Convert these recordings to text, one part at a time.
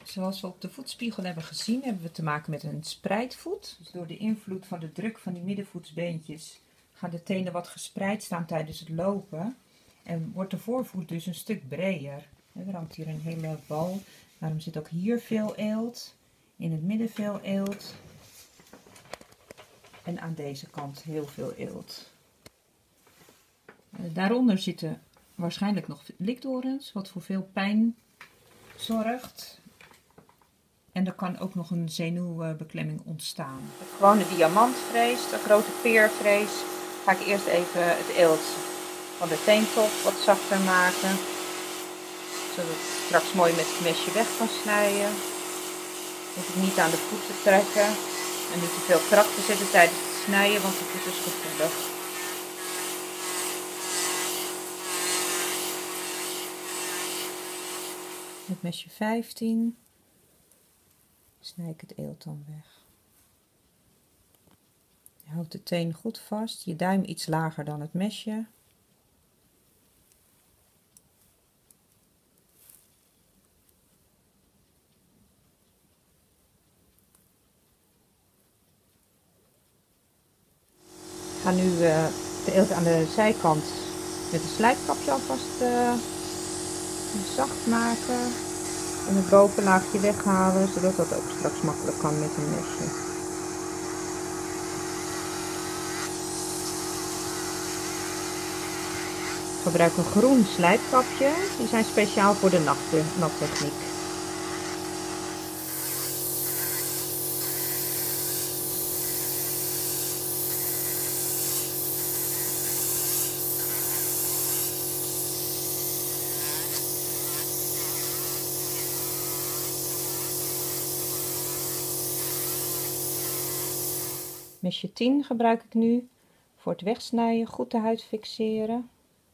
Zoals we op de voetspiegel hebben gezien, hebben we te maken met een spreidvoet. Dus door de invloed van de druk van die middenvoetsbeentjes gaan de tenen wat gespreid staan tijdens het lopen. En wordt de voorvoet dus een stuk breder. Er hangt hier een hele bal. Daarom zit ook hier veel eelt. In het midden veel eelt. En aan deze kant heel veel eelt. Daaronder zitten waarschijnlijk nog likdorens, wat voor veel pijn zorgt. En er kan ook nog een zenuwbeklemming ontstaan. De gewone diamantvrees, de grote peervrees, ga ik eerst even het eelt van de teentop wat zachter maken. Zodat ik straks mooi met het mesje weg kan snijden. Hoef ik niet aan de voet te trekken. En niet te veel kracht te zetten tijdens het snijden, want de voet is gevoelig. Met mesje 15 snij ik het eelt dan weg. Je houdt de teen goed vast, je duim iets lager dan het mesje. Ik ga nu de eelt aan de zijkant met een slijpkapje alvast zacht maken. En het bovenlaagje weghalen, zodat dat ook straks makkelijk kan met een mesje. Ik gebruik een groen slijpkapje. Die zijn speciaal voor de nattechniek. Mesje 10 gebruik ik nu voor het wegsnijden, goed de huid fixeren.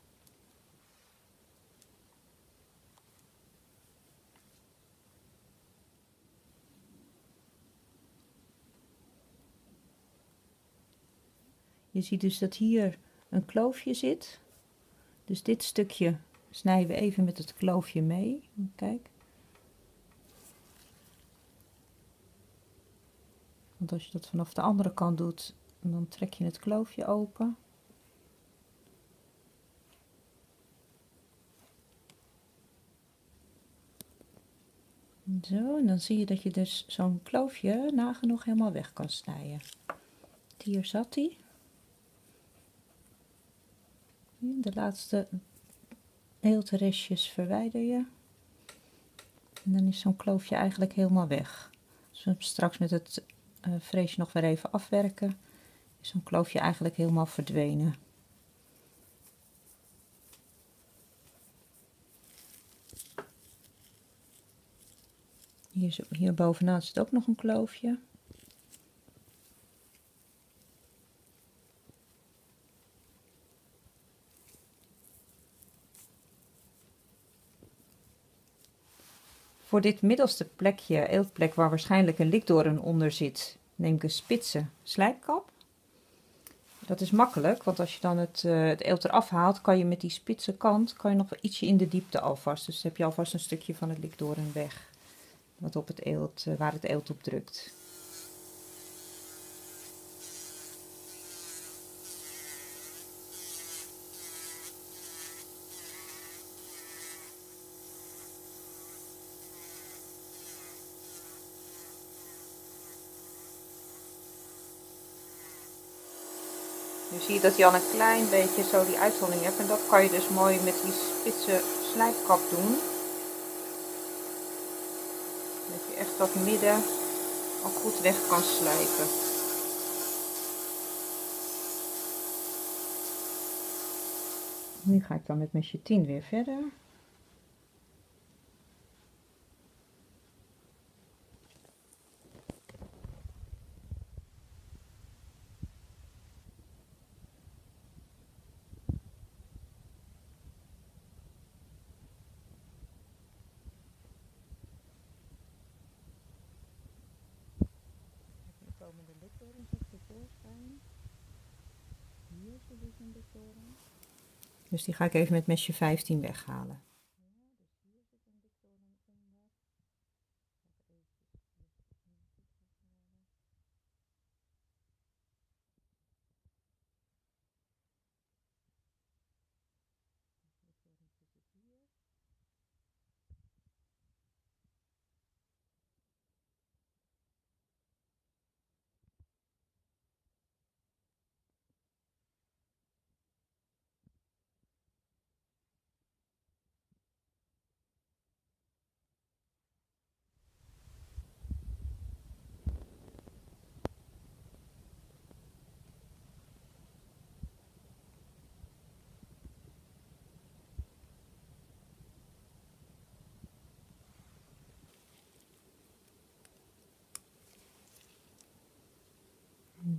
Je ziet dus dat hier een kloofje zit. Dus dit stukje snijden we even met het kloofje mee. Kijk. Want als je dat vanaf de andere kant doet, dan trek je het kloofje open. Zo, en dan zie je dat je dus zo'n kloofje nagenoeg helemaal weg kan snijden. Hier zat hij. De laatste eeltrestjes verwijder je. En dan is zo'n kloofje eigenlijk helemaal weg. Als we hem straks met het freesje nog weer even afwerken, is zo'n kloofje eigenlijk helemaal verdwenen. Hier bovenaan zit ook nog een kloofje. Voor dit middelste plekje, eeltplek waar waarschijnlijk een likdoorn onder zit, neem ik een spitse slijpkap. Dat is makkelijk, want als je dan het eelt eraf haalt, kan je met die spitse kant nog ietsje in de diepte alvast. Dus dan heb je alvast een stukje van het likdoorn weg, wat op het eelt, waar het eelt op drukt. Nu zie je dat je al een klein beetje zo die uitholling hebt en dat kan je dus mooi met die spitse slijpkap doen. Dat je echt dat midden al goed weg kan slijpen. Nu ga ik dan met mesje 10 weer verder. Komen de likdorens ook tevoorschijn. Hier zit dus een likdoren. Dus die ga ik even met mesje 15 weghalen. Ja, dus hier zit een likdoren onder.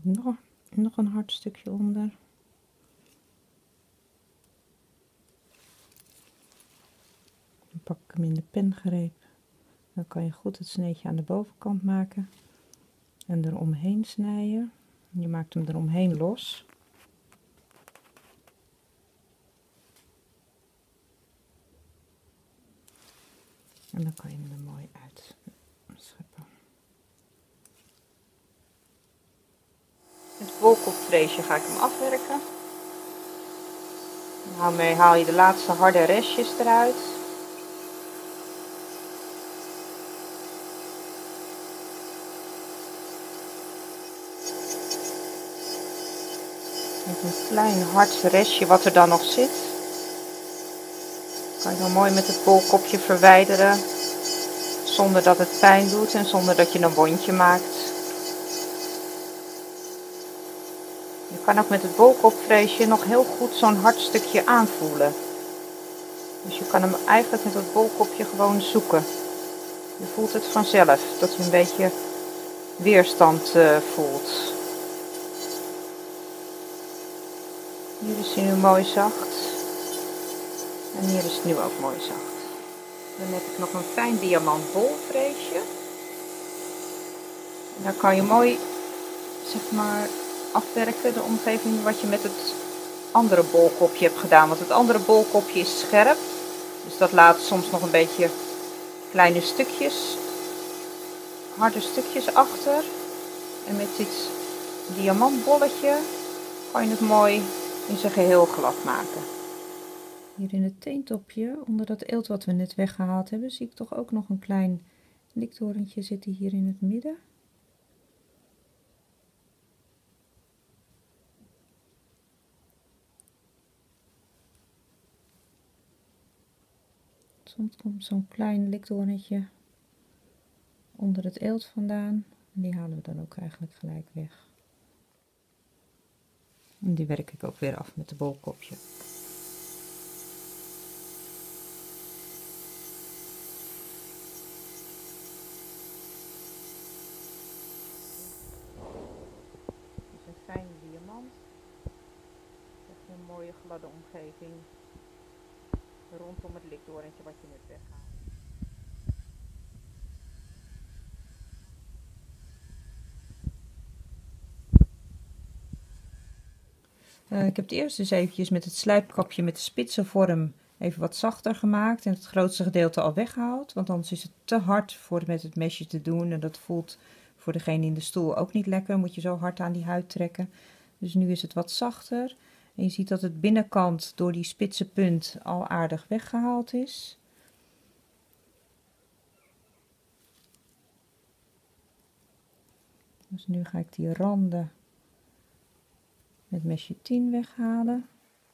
Nog een hard stukje onder. Dan pak ik hem in de pengreep. Dan kan je goed het sneetje aan de bovenkant maken. En eromheen snijden. Je maakt hem eromheen los. En dan kan je hem er mooi uit scheppen. Met het bolkopvleesje ga ik hem afwerken. Daarmee haal je de laatste harde restjes eruit. Met een klein hard restje wat er dan nog zit, kan je dan mooi met het bolkopje verwijderen, zonder dat het pijn doet en zonder dat je een wondje maakt. Je kan ook met het bolkopvleesje nog heel goed zo'n hard stukje aanvoelen. Dus je kan hem eigenlijk met het bolkopje gewoon zoeken. Je voelt het vanzelf, dat je een beetje weerstand voelt. Hier is hij nu mooi zacht. En hier is het nu ook mooi zacht. Dan heb ik nog een fijn diamantbolvleesje. En dan kan je mooi, zeg maar, afwerken de omgeving wat je met het andere bolkopje hebt gedaan. Want het andere bolkopje is scherp. Dus dat laat soms nog een beetje kleine stukjes, harde stukjes achter. En met dit diamantbolletje kan je het mooi in zijn geheel glad maken. Hier in het teentopje, onder dat eelt wat we net weggehaald hebben, zie ik toch ook nog een klein liktorentje zitten hier in het midden. Soms komt zo'n klein liktorentje onder het eelt vandaan. En die halen we dan ook eigenlijk gelijk weg. En die werk ik ook weer af met de bolkopje. Dit is een fijne diamant. Echt een mooie gladde omgeving rondom het liktorentje wat je net weghaalt. Ik heb het eerst dus eventjes met het slijpkapje met de spitse vorm even wat zachter gemaakt en het grootste gedeelte al weggehaald. Want anders is het te hard voor met het mesje te doen en dat voelt voor degene in de stoel ook niet lekker. Moet je zo hard aan die huid trekken. Dus nu is het wat zachter. En je ziet dat het binnenkant door die spitse punt al aardig weggehaald is. Dus nu ga ik die randen met mesje 10 weghalen.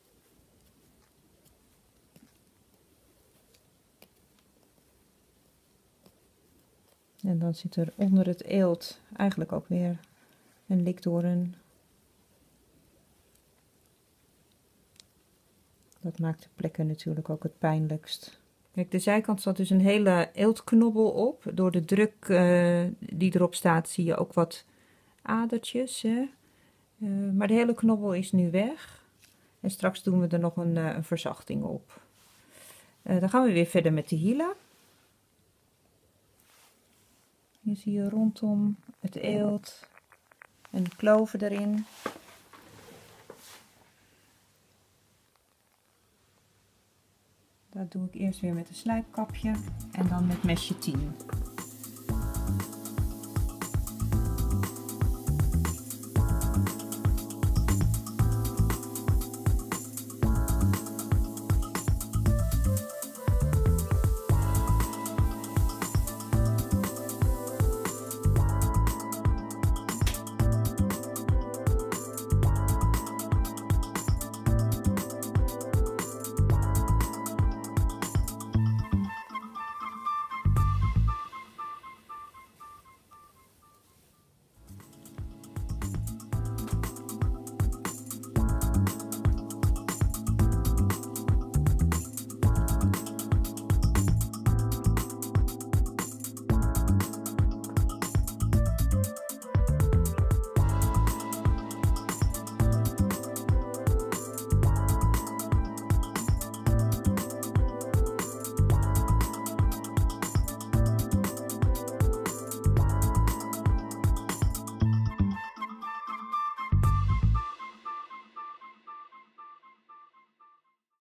En dan zit er onder het eelt eigenlijk ook weer een likdoorn. Dat maakt de plekken natuurlijk ook het pijnlijkst. Kijk, de zijkant staat dus een hele eeltknobbel op. Door de druk die erop staat zie je ook wat adertjes. Hè? Maar de hele knobbel is nu weg. En straks doen we er nog een verzachting op. Dan gaan we weer verder met de hielen. Hier zie je rondom het eelt een kloven erin. Dat doe ik eerst weer met een slijpkapje en dan met mesje 10.